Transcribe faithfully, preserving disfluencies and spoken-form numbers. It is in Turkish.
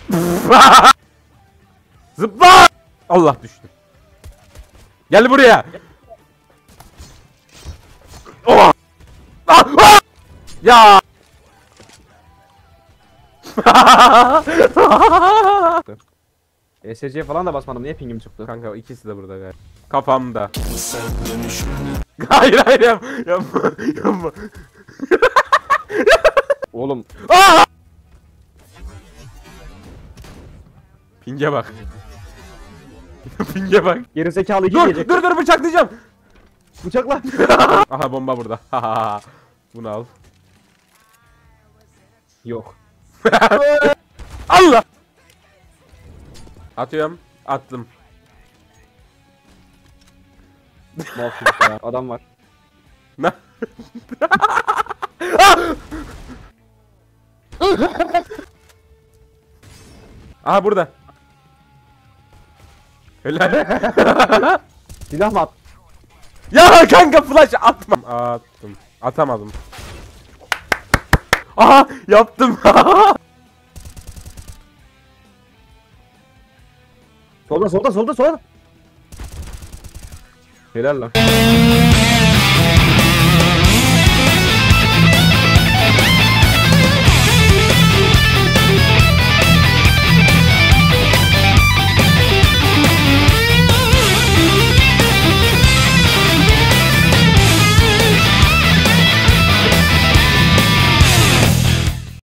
Zıpla! Allah düştü. Gel buraya. Oh! Ah! Ah! Ya! E S C falan da basmadım. Niye pingim çıktı? Kanka ikisi de burada galiba. Kafamda. Hayır hayır yap, yapma yapma. Oğlum. Aa! Pinge bak. Pinge bak. Gerizekalı iki Dur diyecek. dur dur bıçaklayacağım. Bıçakla. Aha bomba burada. Bunu al. Yok. Allah. Atıyorum. Attım. Mahsus ya. Adam var. Ne? Aha burada. Helal. Silah mı at? Ya kanka flash atma. Attım. Atamadım. Aha yaptım. Solda solda solda solda. Helal lan.